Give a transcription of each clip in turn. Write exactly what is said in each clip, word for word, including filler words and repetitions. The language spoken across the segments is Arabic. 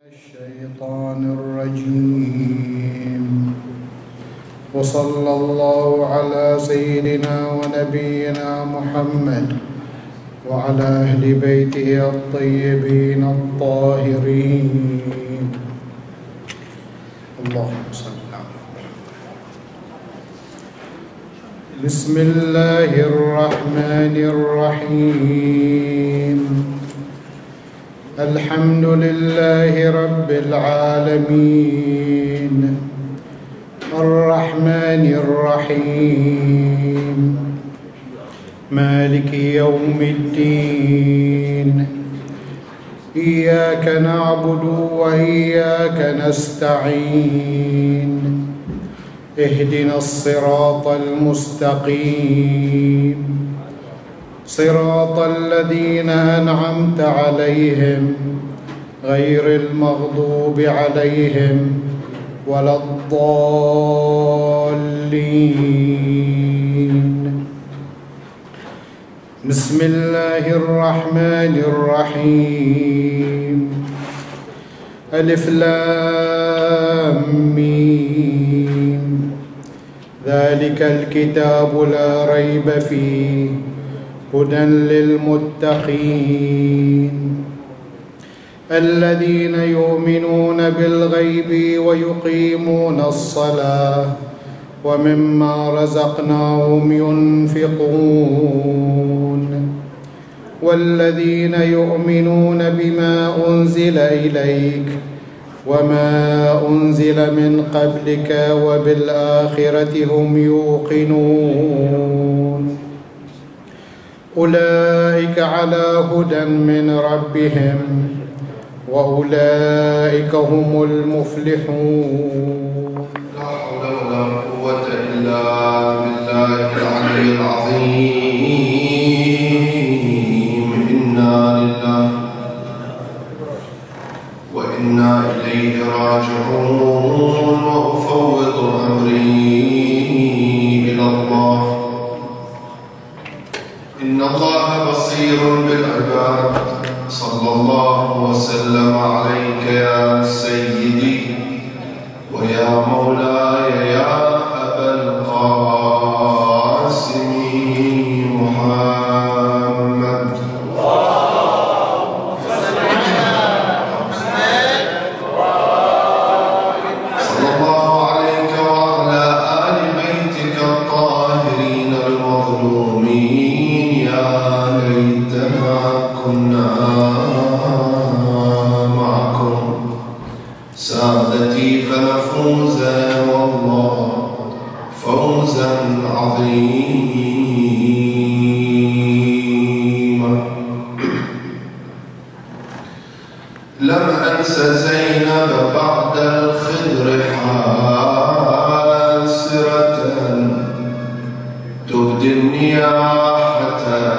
الشيطان الرجيم. وصلى الله على سيدنا ونبينا محمد وعلى أهل بيته الطيبين الطاهرين. اللهم صل على بسم الله الرحمن الرحيم. الحمد لله رب العالمين الرحمن الرحيم مالك يوم الدين. إياك نعبد وإياك نستعين. اهدنا الصراط المستقيم صراط الذين أنعمت عليهم غير المغضوب عليهم ولا الضالين. بسم الله الرحمن الرحيم. ألف لام ميم. ذلك الكتاب لا ريب فيه هدى للمتقين الذين يؤمنون بالغيب ويقيمون الصلاة ومما رزقناهم ينفقون والذين يؤمنون بما أنزل إليك وما أنزل من قبلك وبالآخرة هم يوقنون أولئك على هدى من ربهم وأولئك هم المفلحون. لا حول ولا قوة إلا بالله العلي العظيم. إنا لله وإنا إليه راجعون. وأفوض أمري إلى الله إن الله بصير بالعباد. صلى الله وسلم عليك يا سيدي ويا مولاي يا أبا القاسم محمد. صلى الله عليك وعلى آل بيتك الطاهرين المظلومين. يا ليتنا كنا معكم سادتي فنفوز والله فوزا عظيما. لم أنس زينب بعد الخضر حاسرة تبدي النياحة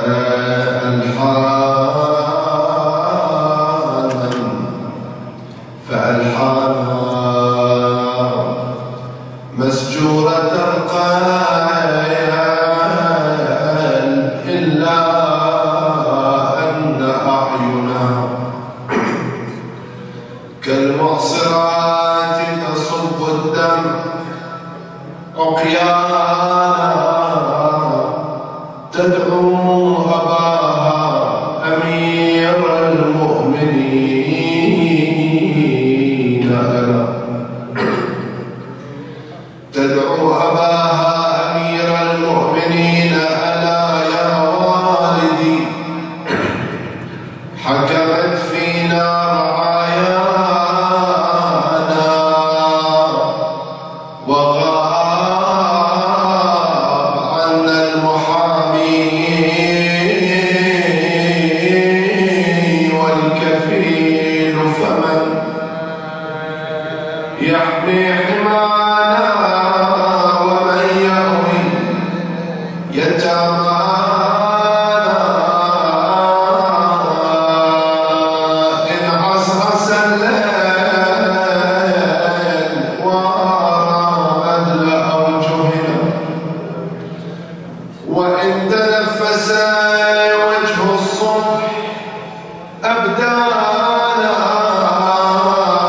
ألحانا فألحانا مسجورة قال إلا أن أعينها كالمعصرات تصب الدم عقيانا تدعو أباها أمير المؤمنين ألا تدعو أباها أمير المؤمنين ألا يا والدي حكمت فينا رعايانا وغاب عنا المحامي والكفيل فمن يحمي حمانا ومن يهوي يتامانا إن عصعص الليل وارى أدلى أو جهل وإن تنفس وجه الصبح أبدانا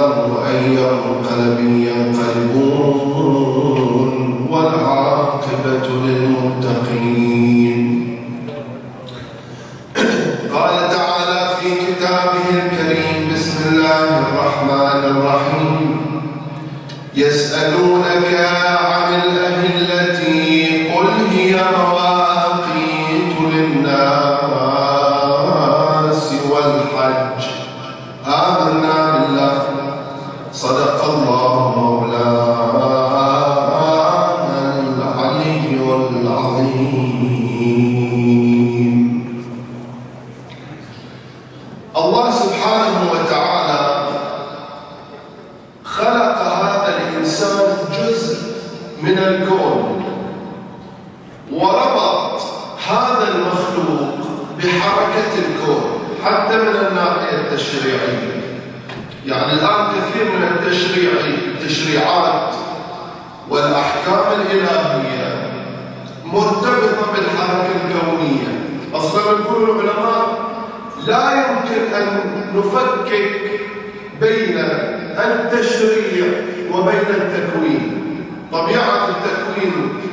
وأي منقلب ينقلبون والعاقبة للمتقين. قال تعالى في كتابه الكريم: بسم الله الرحمن الرحيم. يسألونك عن الأهلة قل هي مواقيت للناس والحج. آمنا بالله صدق الله مولانا العلي العظيم. الله سبحانه وتعالى خلق هذا الإنسان جزء من الكون، وربط هذا المخلوق بحركة الكون حتى من الناحية التشريعية. يعني الآن كثير من التشريع التشريعات والأحكام الإلهية مرتبطة بالحركة الكونية. أصلاً يقول العلماء لا يمكن أن نفكك بين التشريع وبين التكوين. طبيعة التكوين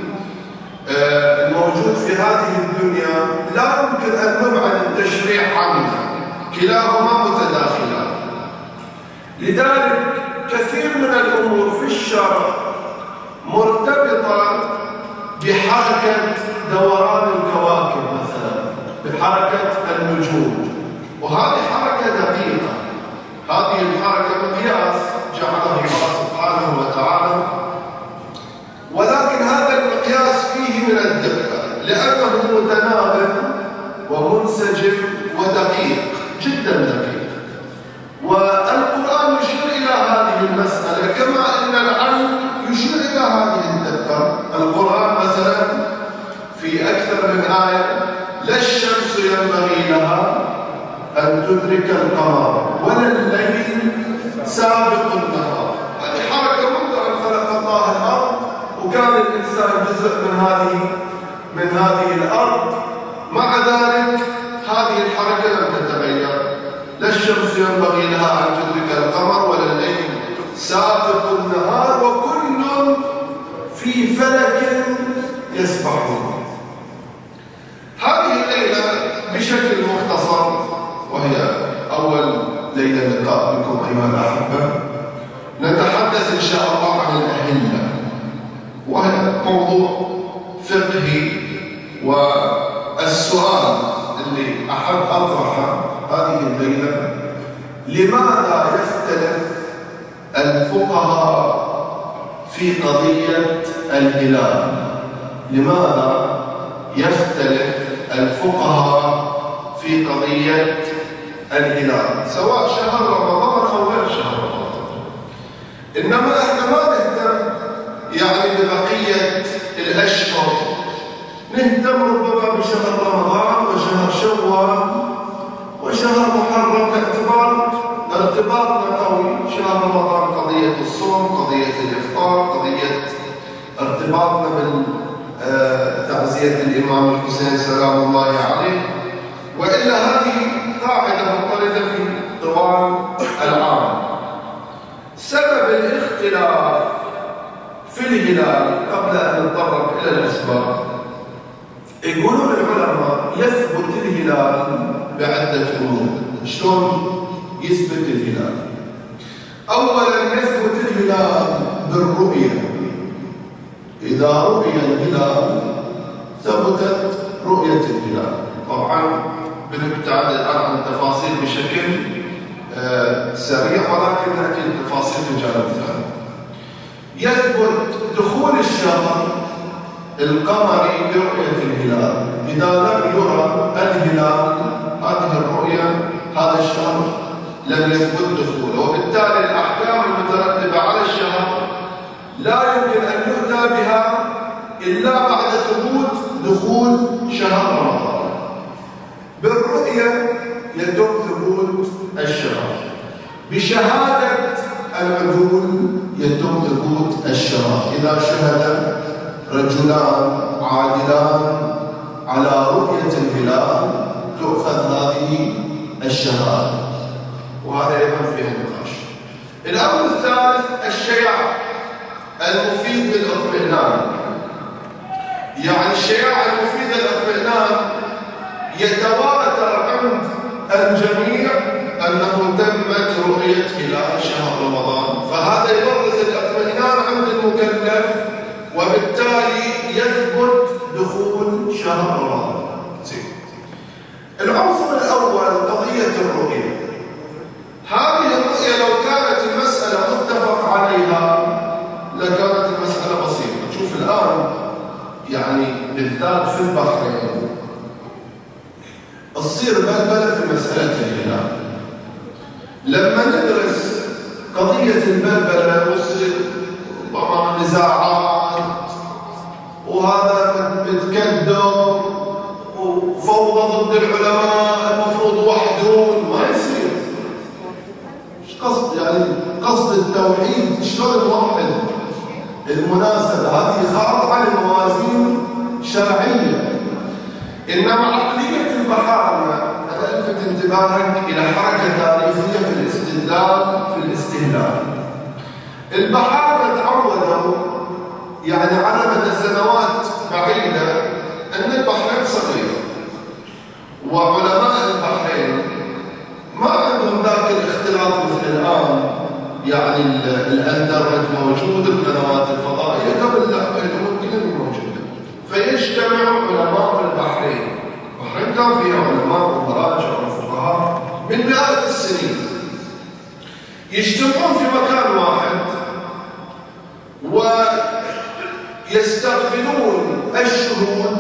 الموجود في هذه الدنيا لا يمكن أن نبعد التشريع عنها، كلاهما متداخلان. لذلك كثير من الأمور في الشرع مرتبطة بحركة دوران الكواكب مثلا، بحركة النجوم، وهذه حركة دقيقة. هذه الحركة مقياس جعله الله سبحانه وتعالى، ولكن هذا المقياس فيه من الدقة لأنه متناغم ومنسجم ودقيق جدا دقيق. والقرآن يشير إلى هذه المسألة كما أن العلم يشير إلى هذه الدقة. القرآن مثلا في أكثر من آية: لا الشمس ينبغي لها أن تدرك القمر ولا الليل سابق النهار. هذه حركة منذ أن خلق الله الأرض، وكان الإنسان جزء من هذه من هذه الأرض. مع ذلك هذه الحركة لم تتغير. لا الشمس ينبغي لها أن تدرك القمر ولا الليل سابق النهار وكل في فلك يسبحون. هذه الليلة بشكل مختصر، وهي أول ليلة لقاء بكم أيها الأحبة، نتحدث إن شاء الله عن الأهلة، وهي موضوع فقهي. والسؤال اللي أحب أطرحه هذه الليلة: لماذا يختلف الفقهاء في قضية الهلال؟ لماذا يختلف الفقهاء في قضية الهلال سواء شهر رمضان أو غير شهر رمضان؟ إنما إحنا ما نهتم يعني ببقية الأشهر، نهتم ربما بشهر رمضان وشهر شوال وشهر محرم باعتبار ارتباطنا قوي. شهر رمضان قضية الصوم، قضية الإفطار، قضية ارتباطنا بتعزية الإمام الحسين سلام الله عليه. وإلا هذه قاعدة مضطردة في طوال العام. سبب الاختلاف في الهلال قبل أن نتطرق إلى الأسباب، يقولون العلماء يثبت الهلال بعدة أمور. شلون يثبت الهلال؟ أولاً يثبت الهلال بالرؤية. إذا رؤي الهلال ثبتت رؤية الهلال. طبعاً بنبتعد الآن عن التفاصيل بشكل آه سريع، ولكن نأتي التفاصيل في جانب ثاني. يثبت دخول الشهر القمري برؤية الهلال. إذا لم يرى الهلال هذه الرؤية هذا الشهر لم يثبت دخوله، وبالتالي الأحكام المترتبة على الشهر لا يمكن أن يؤتى بها إلا بعد ثبوت دخول شهر رمضان. بالرؤية يتم ثبوت الشهر، بشهادة العدول يتم ثبوت الشهر. إذا شهد رجلان عادلان على رؤية الهلال تؤخذ هذه الشهادة، وهذا أيضا فيه نقاش. الأمر الثالث الشياع المفيد للاطمئنان. يعني الشياع المفيد للاطمئنان يتواتر عند الجميع أنه تمت رؤية هلال شهر رمضان، فهذا يبرز الاطمئنان عند المكلف، وبالتالي يثبت دخول شهر رمضان. العنصر الأول قضية الرؤية. هذه الرؤية لو كانت المسألة متفق عليها لكانت المسألة بسيطة. تشوف الآن يعني بالذات في البحرين تصير بلبلة في مسألة الهلال. لما ندرس قضية البلبلة وتصير ربما نزاعات وهذا متكدر وفوضى ضد العلماء المفروض وحدون، ما يصير. ايش قصد يعني قصد التوحيد شلون نوحد؟ المناسبة هذه خاضعة لموازين شرعية. إنما عقلية البحارة أنا ألفت انتباهك إلى حركة تاريخية في الاستدلال في الاستهلال. البحارة تعودوا يعني على مدى سنوات بعيدة أن البحرين صغير، وعلماء البحرين ما عندهم ذاك الاختلاط مثل الآن. يعني الانترنت موجود، القنوات الفضائية قبل لا كانت موجودة، فيجتمع علماء البحرين. البحرين كان فيها علماء ومراجع وفقهاء من مئات السنين، يجتمعون في مكان واحد ويستقبلون الشهود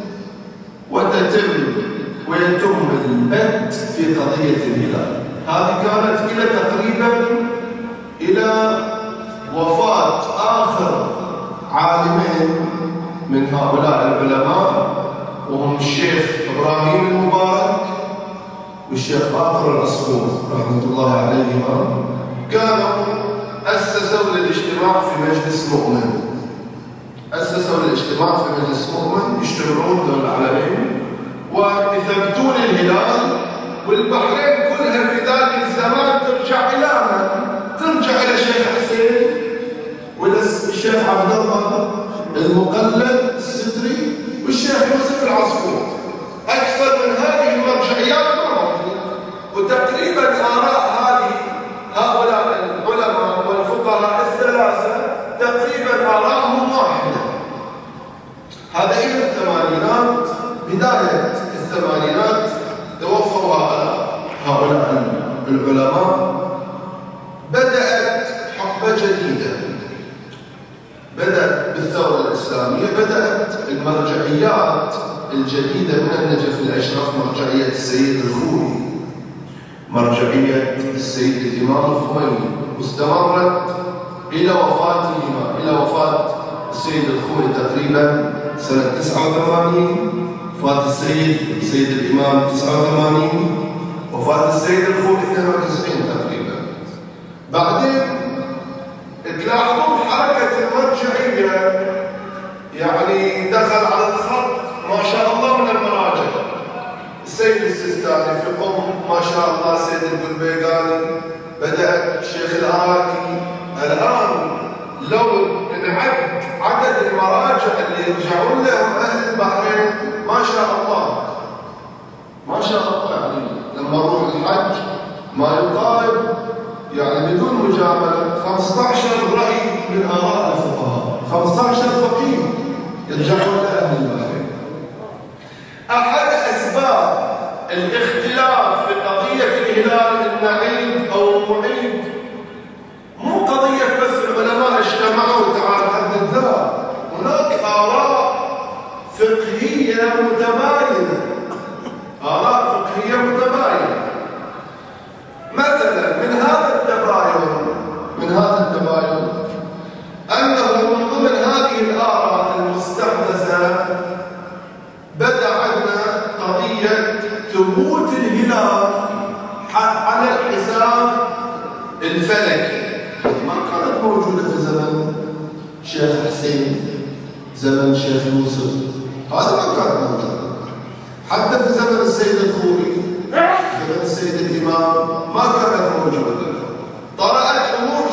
وتتم ويتم البت في قضية الهلال. هذه كانت إلى تقريبا إلى وفاة آخر عالمين من هؤلاء العلماء، وهم الشيخ إبراهيم المبارك والشيخ باقر العصفور رحمة الله عليهما. كانوا أسسوا للاجتماع في مجلس مؤمن، أسسوا الاجتماع في مجلس مؤمن يجتمعون دول العالمين ويثبتون الهلال. والبحرين كلها في ذاك الزمان ترجع إلى من؟ ترجع إلى الشيخ حسين وإلى الشيخ عبد الله المقلد الستري والشيخ يوسف العصفور. أكثر من هذه المرجعيات ما موجود، وتقريبا آراء هذه هؤلاء العلماء والفقهاء الثلاثة تقريبا آراءهم واحدة. هذا إلى الثمانينات، بداية الثمانينات توفوا هؤلاء هؤلاء العلماء. بدأت حقبة جديدة، بدأت بالثورة الإسلامية، بدأت المرجعيات الجديدة من النجف الأشرف، مرجعية السيد الخوئي، مرجعية السيد الإمام الخميني، واستمرت إلى وفاتهما، إلى وفاة السيد الخوئي تقريبا سنة تسعة وثمانين، وفاة السيد السيد الإمام تسعة وثمانين، وفاة السيد الخوئي اثنين وتسعين تقريبا. بعدين تلاحظون حركة المرجعية يعني دخل على الخط ما شاء الله من المراجع. السيد السيستاني في قم ما شاء الله، سيد البلبيقاني، بدأ الشيخ العراقي. الآن لو نعد عدد المراجع اللي يرجعون لهم أهل البحرين ما شاء الله ما شاء الله. يعني لما نروح الحج ما يقارب يعني بدون مجاملة خمسة عشر رأي من آراء الفقهاء، خمسة عشر فقيه يرجعون لأهل البحرين. أحد أسباب الاختلاف في قضية الهلال النعيد أو المعيد مو قضية بس العلماء اجتمعوا وتعالوا حدد، لا، هناك آراء فقهية متباينة، آراء فقهية متباينة. مثلا من هذا التباين من هذا التباين أنه من ضمن هذه الآراء المستحدثة بدأ عندنا قضية ثبوت الهلال على الحساب الفلكي. ما كانت موجودة في زمن شيخ حسين، زمن شيخ يوسف، هذا ما كانت موجودة. حتى في زمن السيد الخوئي، زمن السيد الإمام ما كانت موجودة. طرأت أمور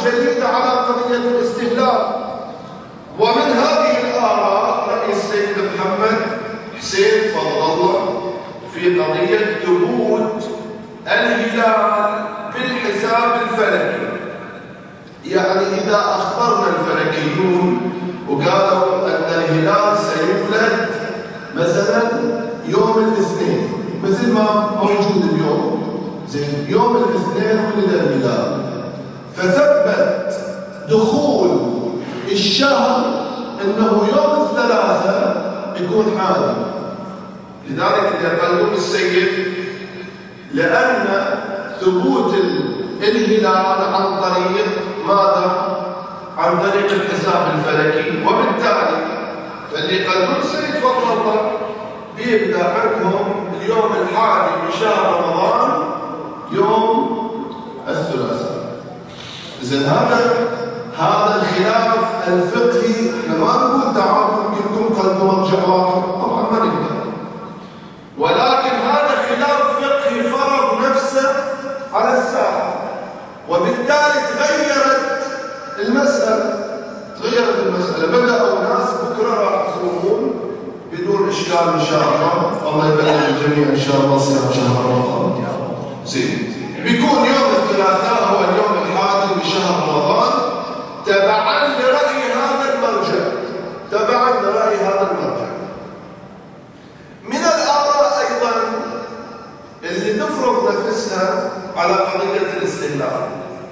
يعني إذا أخبرنا الفلكيون وقالوا أن الهلال سيولد مثلا يوم الاثنين مثل ما موجود اليوم، زين يوم الاثنين ولد الهلال، فثبت دخول الشهر انه يوم الثلاثاء يكون حادي. لذلك يقولون السيد لأن ثبوت الهلال عن طريق ماذا؟ عن طريق الحساب الفلكي، وبالتالي فاللي يقولون السيد فضل الله بيبدأ عندهم اليوم الحادي من شهر رمضان يوم الثلاثاء. إذن هذا هذا الخلاف الفقهي، احنا ما نقول تعالوا يمكنكم قلب مرجع واحد، طبعا ما نقدر، ولكن هذا خلاف فقهي فرض نفسه على الساحه، وبالتالي تغيرت المساله تغيرت المساله بداوا الناس بكره راح يصومون بدون اشكال ان شاء الله، الله يبلغ الجميع ان شاء الله صيام شهر رمضان. زين بيكون يوم الثلاثاء هو اليوم الحادي من شهر رمضان تبعا لرأي هذا المرجع، تبعا لرأي هذا المرجع. من الآراء أيضا اللي تفرض نفسها على قضية الاستهلال،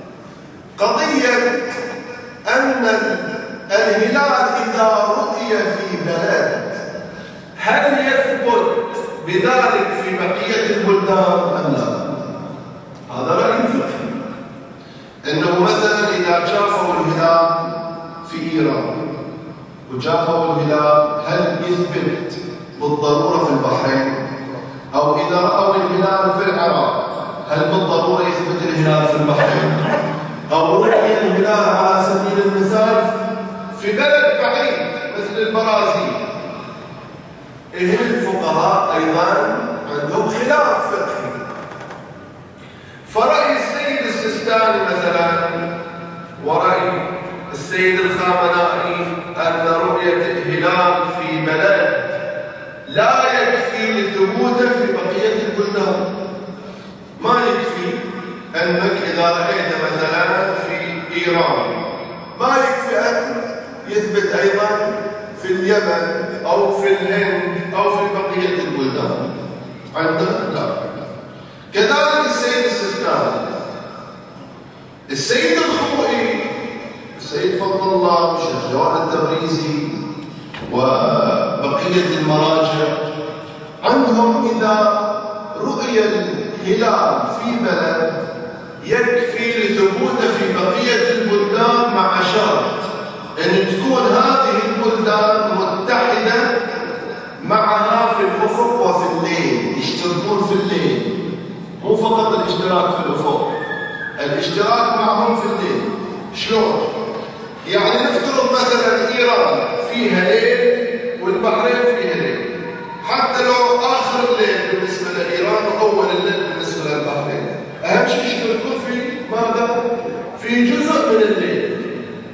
قضية أن الهلال إذا رؤي في بلد هل يثبت بذلك في بقية البلدان أم لا؟ هذا رأي فقهي، انه مثلا اذا شافوا الهلال في ايران وشافوا الهلال هل يثبت بالضروره في البحرين؟ او اذا راوا الهلال في العراق هل بالضروره يثبت الهلال في البحرين؟ او رؤي الهلال على سبيل المثال في بلد بعيد مثل البرازيل. إذن الفقهاء ايضا عندهم خلاف فقهي، فرأي السيد السيستاني مثلا ورأي السيد الخامنائي أن رؤية الهلال في بلد لا يكفي لثبوته في بقية البلدان. ما يكفي أنك إذا رأيت مثلا في إيران ما يكفي أن يثبت أيضا في اليمن أو في الهند أو في بقية البلدان عندنا لا. كذلك السيد السيستاني، السيد الخوئي، السيد فضل الله، الشيخ جواد التبريزي وبقية المراجع عندهم إذا رؤي الهلال في بلد يكفي لثبوته في بقية البلدان مع شرط أن تكون هذه البلدان متحدة معها في الأفق وفي الليل، يشتركون في الليل، مو فقط الاشتراك في الأفق، الاشتراك معهم في الليل. شلون؟ يعني نفترض مثلا إيران فيها ليل والبحرين فيها ليل، حتى لو آخر الليل بالنسبة لإيران وأول الليل بالنسبة للبحرين، أهم شيء يشتركون في ماذا؟ في جزء من الليل.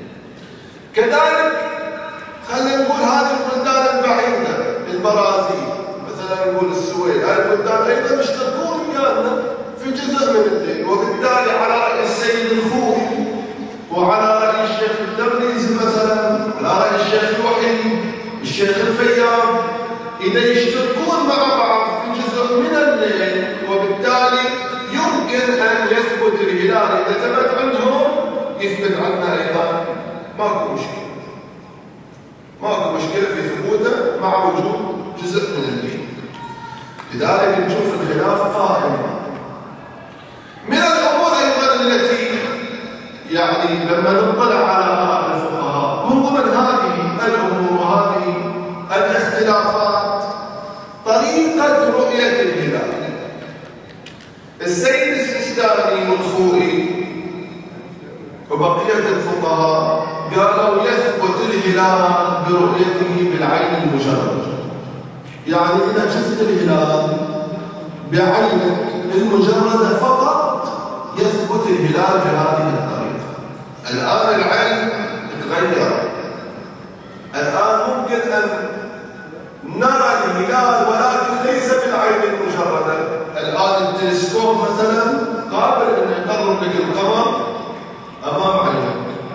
كذلك خلينا نقول هذه البلدان البعيدة، البرازيل مثلا نقول السويد، هذه البلدان أيضا يشتركون ويانا في جزء من الليل، وبالتالي على رأي السيد الخوئي وعلى رأي الشيخ التبريزي مثلا، على رأي الشيخ الوحيد، الشيخ الفياض، إذا يشتركون مع بعض في جزء من الليل وبالتالي يمكن أن يثبت الهلال، إذا ثبت عندهم يثبت عندنا أيضا، ماكو مشكلة، ماكو مشكلة في ثبوته مع وجود جزء من الليل. لذلك نشوف الخلاف قائم. من الأمور أيضا التي يعني لما نطلع على آراء الفقهاء من ضمن هذه الأمور وهذه الاختلافات طريقة رؤية الهلال. السيد السيستاني والخوئي وبقية الفقهاء قالوا يثبت الهلال برؤيته بالعين المجردة، يعني إذا شفت الهلال بعينك المجردة فقط يثبت الهلال بهذه الطريقة. الآن العين تغير، الآن ممكن أن نرى الهلال ولكن ليس بالعين المجردة. الآن التلسكوب مثلا قابل أن يقرب لك القمر أمام عينك،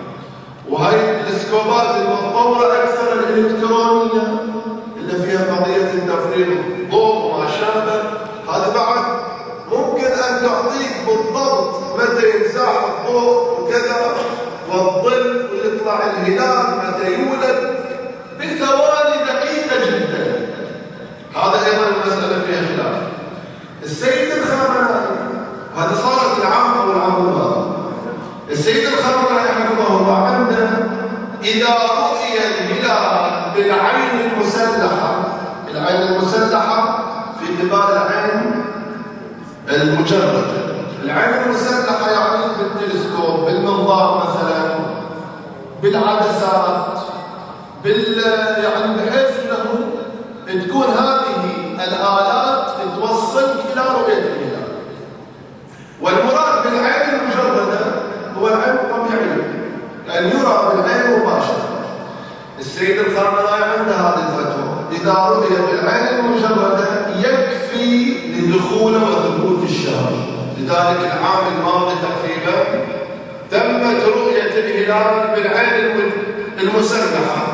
الجوابات المتطورة أكثر الإلكترونية اللي فيها قضية تفريغ الضوء وما شابه، هذا بعد ممكن أن تعطيك بالضبط متى ينزاح الضوء وكذا والظل ويطلع الهلال متى يولد بثواني دقيقة جدا. هذا أيضا المسألة فيها خلاف. السيد الخامنائي، هذه صارت العام أو العام الماضي، السيد الخامنائي حفظه الله عنده إذا رؤي الهلال بالعين المسلحة، العين المسلحة في قبال العين المجردة، العين المسلحة يعني بالتلسكوب، بالمنظار مثلا، بالعدسات، بال يعني بحيث انه تكون هذه الآلات توصلك إلى رؤية الهلال. والمراد بالعين المجردة هو العين الطبيعية، أن يرى بالعين مباشرة. السيد الخامنائي عنده هذه الفتوى، إذا رؤي بالعين المجردة يكفي لدخول وثبوت الشهر. لذلك العام الماضي تقريبا تمت رؤية الهلال بالعين المسلحة،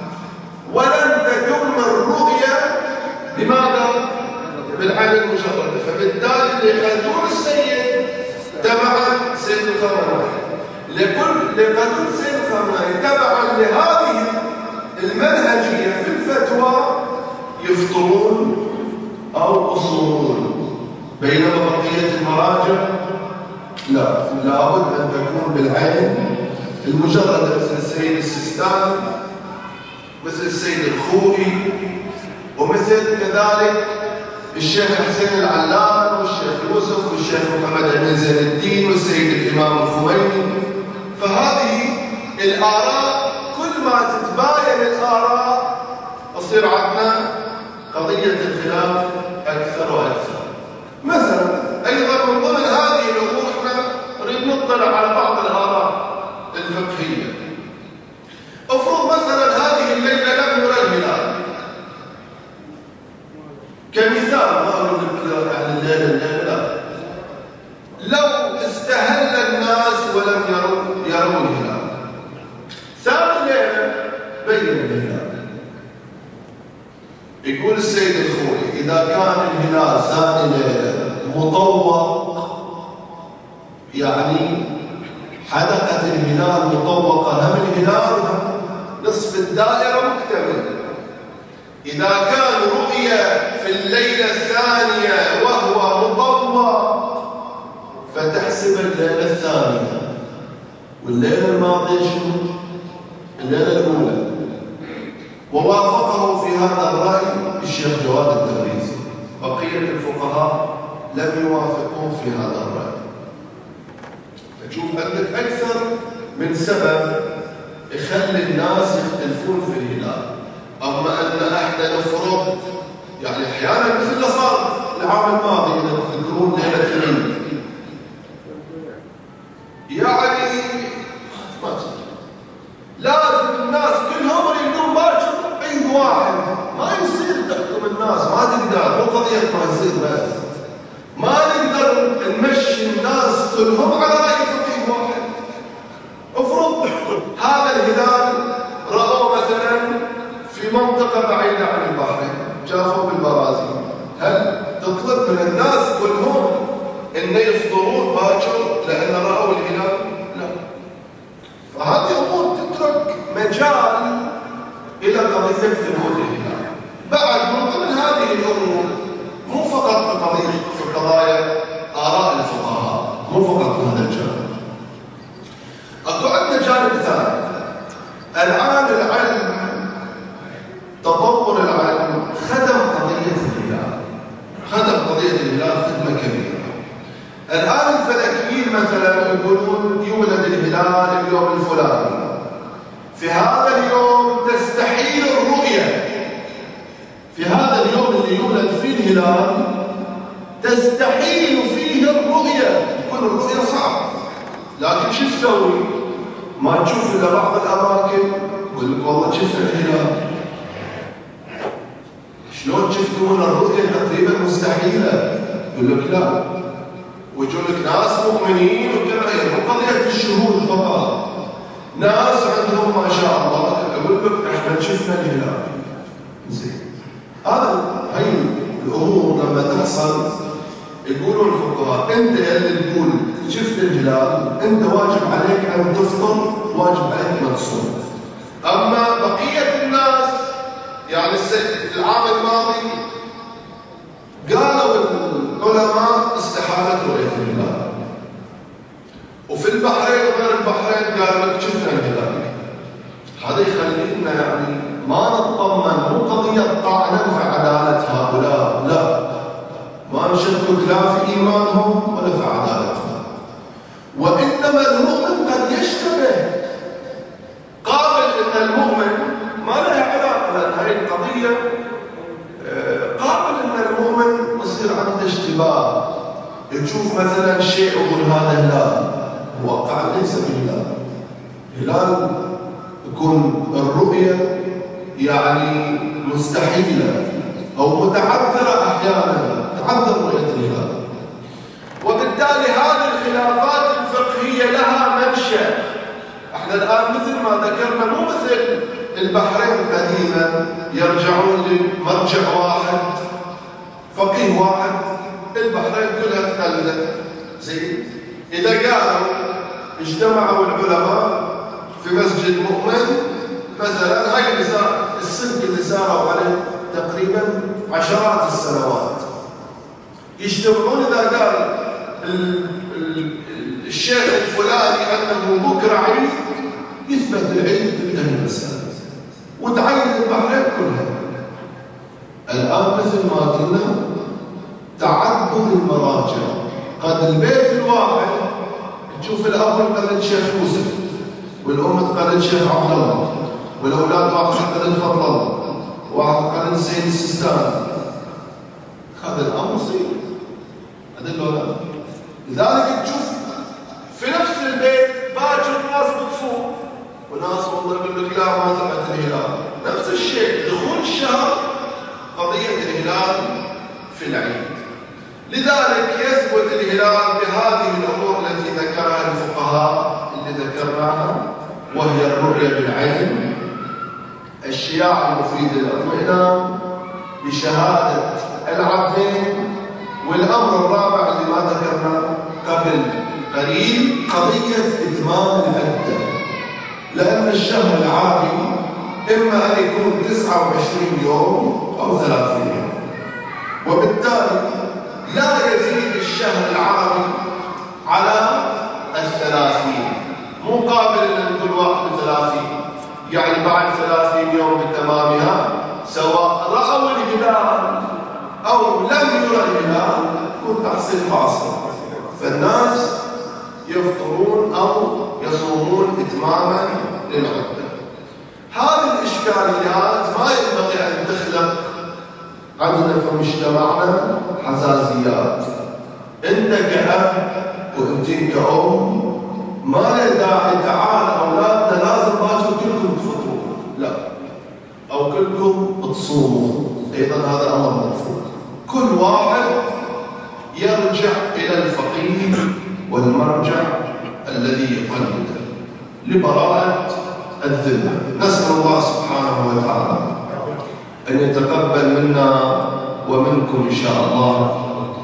ولم تتم الرؤية بماذا؟ بالعين المجردة. فبالتالي اللي يقدرون السيد تبعا سيد الخامنائي، لكل لقانون السيد الخامنائي تبعا لهذه المنهجية في الفتوى يفطرون أو يصومون، بينما بقية المراجع لا، لابد أن تكون بالعين المجردة، مثل السيد السيستاني، مثل السيد الخوئي، ومثل كذلك الشيخ حسين العلام والشيخ يوسف والشيخ محمد بن زين الدين والسيد الإمام الخميني. فهذه الآراء كل ما تتباين الآراء تصير عندنا قضية الخلاف أكثر وأكثر. مثلا أيضا من ضمن هذه الأمور احنا نريد نطلع على بعض الآراء الفقهية. افرض مثلا هذه الليلة لم يرى الهلال كمثال، ما أقول لك عن الليلة الليلة لا، لو استهل الناس ولم يروا يروا الهلال، ثاني ليلة بين الهلال. يقول السيد الخوئي إذا كان الهلال ثاني ليلة مطوق، يعني حلقة الهلال مطوقة، هم الهلال نصف الدائرة مكتمل. إذا كان رؤية في الليلة الثانية وهو مطوق فتحسب الليلة الثانية، والليلة الماضية شنو؟ الليلة الأولى. ووافقه في هذا الرأي الشيخ جواد التبريزي، بقية الفقهاء لم يوافقوه في هذا الرأي. تشوف عندك أكثر من سبب يخلي الناس يختلفون في الهلال. أما أن أحد نفرض، يعني أحيانا مثل اللي صار العام الماضي إذا تذكرون ليلة العيد، يعني ما تدري لازم الناس كلهم يريدون باكر عيد واحد، ما يصير تحكم الناس، ما تقدر، مو قضية مهزيز بس، ما نقدر نمشي الناس كلهم على رأي فقيه واحد. افرض هذا الهلال رأوا مثلا في منطقة بعيدة عن البحرين، شافوا بالبرازيل، هل تطلب من الناس كلهم ان يفطرون باكر لان رأوا الهلال؟ لا. فهذه امور تترك مجال الى قضية ثبوت الهلال. بعد من ضمن هذه الامور مو فقط في قضية في قضايا آراء الفقهاء، مو فقط في هذا الجانب. اكو عندنا جانب ثاني. الآن العلم، تطور العلم خدم قضية الهلال، خدم قضية الهلال خدمة كبيرة. الآن الفلكيين مثلا يقولون يولد الهلال اليوم الفلاني، في هذا اليوم تستحيل الرؤية، في هذا اليوم اللي يولد فيه الهلال تستحيل فيه الرؤية، تكون الرؤية صعبة. لكن شو تسوي؟ ما تشوف إلا بعض الأماكن يقول لك والله شفنا الهلال. شلون شفتون الرؤية تقريبا مستحيلة؟ يقول لك لا، ويجون لك ناس مؤمنين وكذا، مو قضية الشهود فقط، ناس عندهم ما شاء الله اقول لك احنا شفنا الهلال. زين هذا هي الامور لما تحصل يقولوا الفقهاء انت اللي تقول شفت الهلال انت واجب عليك ان تفطر، واجب عليك ان تصوم. اما بقيه الناس يعني العام الماضي قالوا العلماء استحالة رؤية الهلال، وفي البحرين وغير البحرين قالوا لك شفنا الهلال. هذا يخلينا يعني ما نطمن، مو قضية طعنا في عدالة هؤلاء، لا، ما نشكك لا في إيمانهم ولا في عدالتهم، وإنما المؤمن قد يشتبه قابل أن المؤمن ما لها علاقة، لأن هذه القضية قابل أن المؤمن يصير عنده اشتباه، يشوف مثلا شيء يقول هذا هلال، واقعا ليس بهلال. هلال يكون الرؤية يعني مستحيلة أو متعذرة أحيانا، تعذر رؤية الهلال. وبالتالي هذه الخلافات الفقهية لها منشأ. احنا الآن مثل ما ذكرنا مو مثل البحرين قديما يرجعون لمرجع واحد فقيه واحد، البحرين كلها تقلد. زين إذا قالوا اجتمعوا العلماء في مسجد مؤمن مثلا، هاي اللي صار السلك اللي صاروا عليه تقريبا عشرات السنوات، يجتمعون إذا قال الشيخ الفلاني أنه بكرة عيد يثبت العيد تنتهي المسألة وتعين البحرين كلها. الآن مثل ما قلنا تعدد المراجع، قد البيت الواحد تشوف الأب قلد شيخ يوسف، والأم تقلد شيخ عبد الله، والأولاد واحد قلد فضل الله، واحد قلد السيد السيستاني. هذا الأمر مصيبة، هذا الأولاد. لذلك تشوف في نفس البيت باكر ناس بتصوم وناس والله يقول لك لا ما طلعت الهلال، نفس الشيء دخول الشهر قضية الهلال في العيد. لذلك يثبت الهلال بهذه الأمور التي ذكرها الفقهاء اللي ذكرناها، وهي الرؤية بالعين، الشياع المفيد للاطمئنان بشهادة العبدين، والأمر الرابع اللي ما ذكرناه قبل قليل قضية إتمام العدة، لأن الشهر العربي إما أن يكون تسعة وعشرين يوم أو ثلاثين يوم، وبالتالي لا يزيد الشهر العربي على الثلاثين، مقابل أن نقول واحد وثلاثين، يعني بعد ثلاثين يوم بتمامها سواء رأوا الهلال أو لم يرى الهلال يكون تحصيل حاصل، فالناس يفطرون أو يصومون إتماما للعدة. هذه الإشكاليات ما ينبغي أن تخلق عندنا في مجتمعنا حساسيات. أنت كأب وأنت كأم ما له داعي تعال أولادنا لازم باكر كلكم تفطروا، لا، أو كلكم تصوموا، أيضا هذا أمر مرفوض. كل واحد يرجع إلى الفقيه والمرجع الذي يقلده لبراءة الذمة. نسأل الله سبحانه وتعالى أن يتقبل منا ومنكم إن شاء الله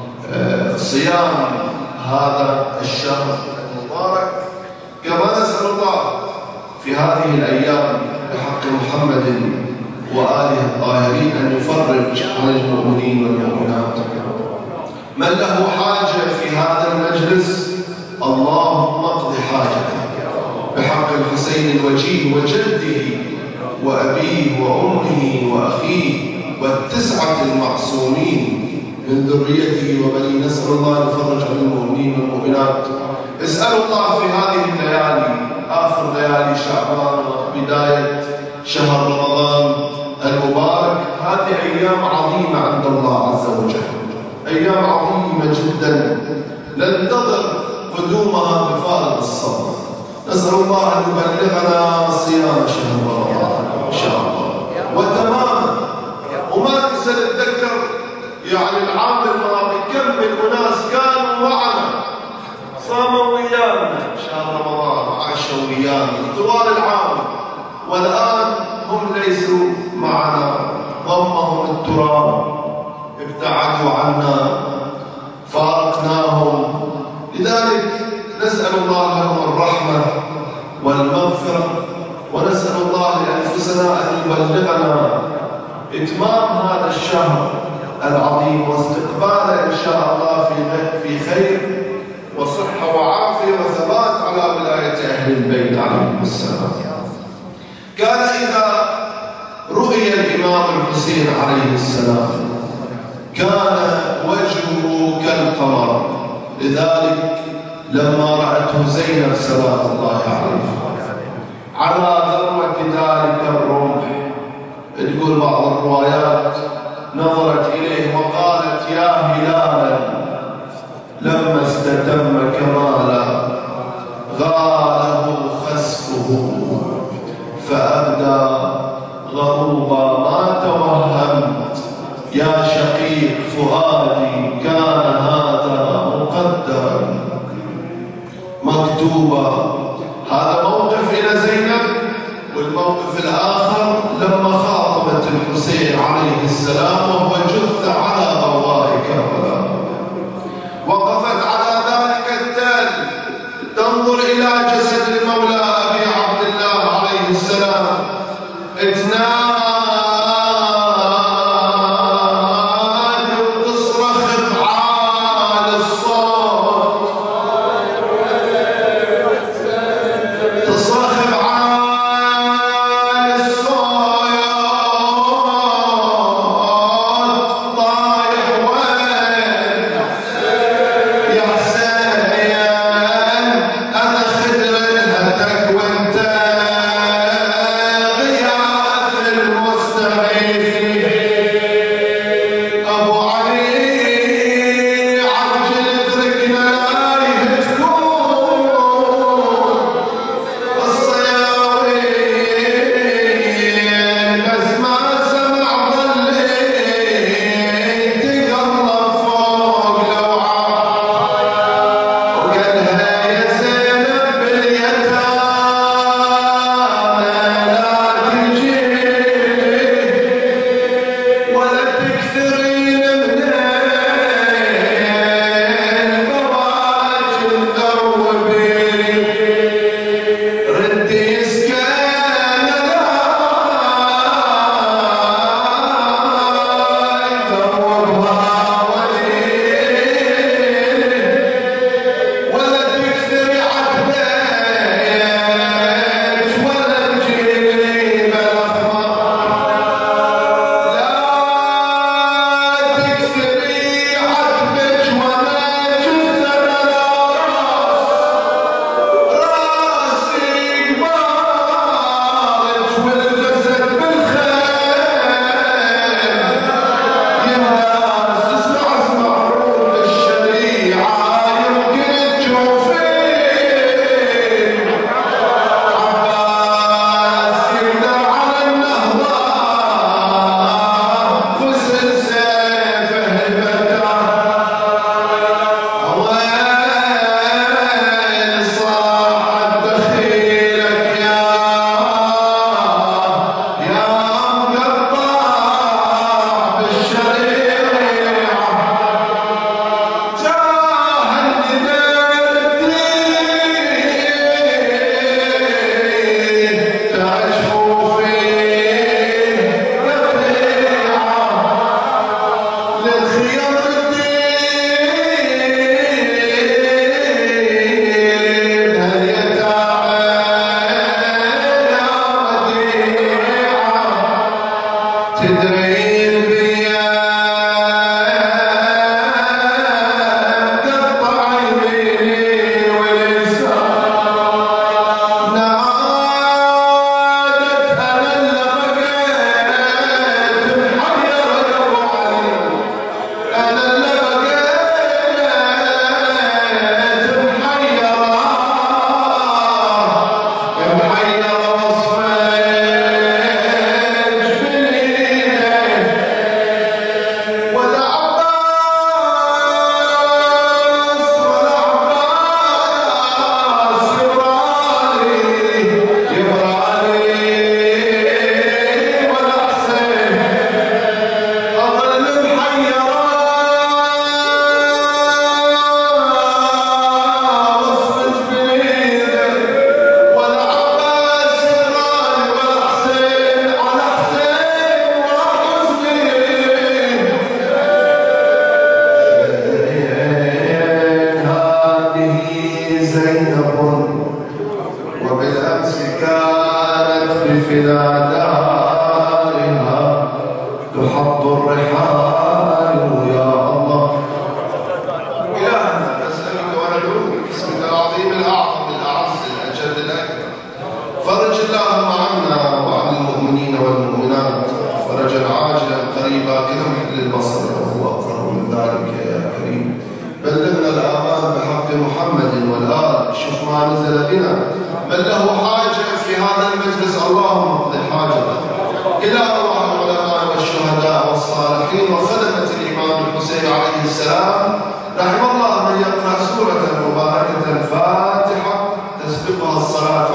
صيام هذا الشهر المبارك، كما نسأل الله في هذه الأيام بحق محمد وآله الطاهرين أن يفرج عن المؤمنين والمؤمنات. من له حاجة في هذا المجلس اللهم اقض حاجته بحق الحسين الوجيه وجده وأبيه وأمه وأخيه والتسعة المعصومين من ذريته وبنيه. نسأل الله أن يفرج عن المؤمنين والمؤمنات. اسألوا الله في هذه الليالي، آخر ليالي شعبان وبداية شهر رمضان المبارك، هذه أيام عظيمة عند الله عز وجل، أيام عظيمة جدا ننتظر قدومها بفارغ الصبر. نسأل الله أن يبلغنا صيام شهر رمضان إن شاء الله وتماما. وما ننسى نتذكر يعني العام الماضي كم من أناس كانوا معنا صاموا ويانا شهر رمضان وعاشوا ويانا طوال العام، والآن هم ليسوا معنا، ضمهم التراب، ابتعدوا عنا، فارقناهم. لذلك نسأل الله لهم الرحمة والمغفرة، ونسأل الله لأنفسنا أن يبلغنا إتمام هذا الشهر العظيم واستقباله إن شاء الله في في خير وصحة وعافية وثبات على ولاية أهل البيت عليهم السلام. كان إذا رؤي الإمام الحسين عليه السلام كان وجهه كالقمر. لذلك لما رأته زينب سلام الله عليها على ذروة ذلك الرمح، تقول بعض الروايات نظرت إليه وقالت يا هلالا لما استتم كمالا غاله خسفه فأبدى غروبا ما توهمت يا شقيق فؤادي كان هذا مقدرا مكتوبا. هذا موقف إلى زينب. والموقف الآخر لما خاطبت الحسين عليه السلام وهو جث على بواه كربلاء، وقفت على ذلك التل تنظر إلى جسد المولى أبي عبد الله عليه السلام، اتنادى وتصرخ بعال الصوت، تصرخ بعال الصوت بفدا دارها تحط الرحال يا الله. إلهنا نسألك وندعوك باسمك العظيم الأعظم الأعز الأجل الأكبر، فرج اللهم عنا وعن المؤمنين والمؤمنات فرجا عاجلا قريبا كلمح للبصر وهو أقرب من ذلك يا كريم. بلغنا الآمان بحق محمد والآل، شوف ما نزل بنا من له حاجة في هذا المجلس اللهم اقض حاجته، إلى أرواح العلماء والشهداء والصالحين وخدمة الإمام الحسين عليه السلام. رحم الله من يقرأ سورة مباركة فاتحة تسبقها الصلاة